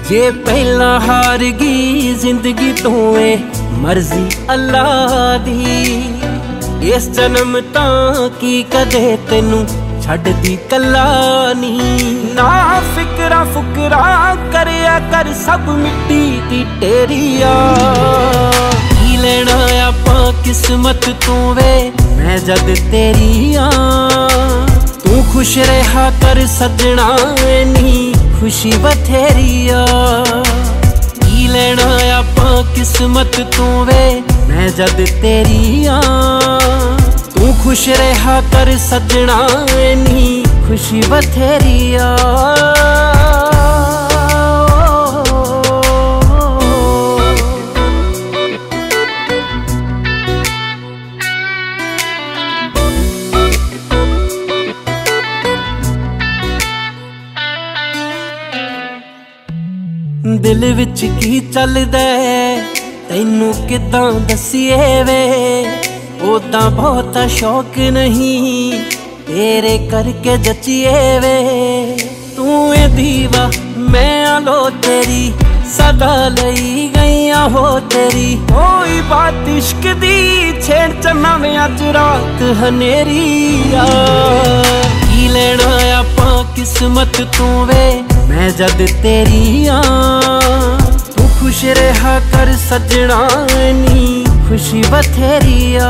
जे पहला हार गई जिंदगी तो मर्जी अल्लाह दी। इस जन्म तां की कदे तेनू छड़ दी कला नी। ना फिकरा फुकरा करया कर सब मिट्टी दी टेरिया। की लेना आपां किस्मत तू वे मैं जद तेरी तू खुश रहा कर सजना नी खुशी बथेरिया। की लेना आपां किस्मत तू वे मैं जद तेरी तू खुश रहा कर सजना नी खुशी बथेरिया। दिल विच की चलदा तैनू किदां दसीए वे। ओदा बहुता शौक नहीं तेरे करके जचिए वे। तू ए दीवा मैं आलो तेरी सदा लई गईया हो तेरी। कोई बात इश्क दी छेड़ चना में अज रात हनेरी आ। की लेना आपां किस्मत तू वे मैं जद तेरी तू खुश रहा कर सजना नी खुशी बथेरिया।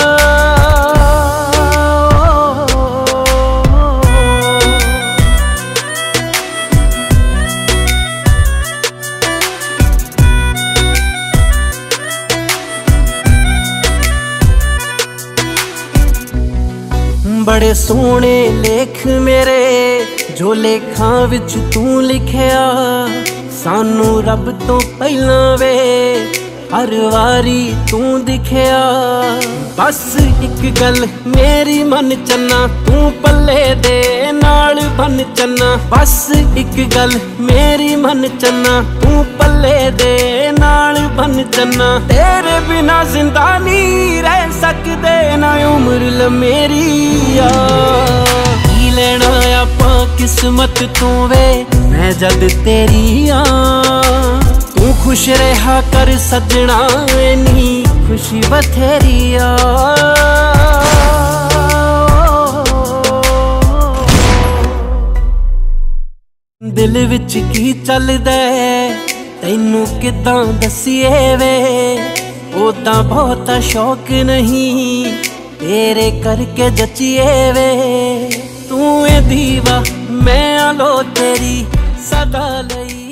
बड़े सोहने लेख मेरे जो लेखां विच तू लिखिया। सानू रब तो पहला वे हर वारी तू दिखिया। बस एक गल मेरी मन चन्ना तू पल्ले दे नाल बन चन्ना। बस एक गल मेरी मन चन्ना तू पल्ले दे नाल बन चन्ना। तेरे बिना जिंदा नहीं रह सकदे ना उम्र लमेरी आ। की लेना आपां किस्मत तू वे मैं जद तेरी तू खुश रहा कर सजना नी खुशी बथेरिया। दिल विच की चलदा तैनू किदां दसीए वे। ओदा बहुता शौक नहीं तेरे करके जचिए वे। तू ए दीवा मैं आलो तेरी सदा लई।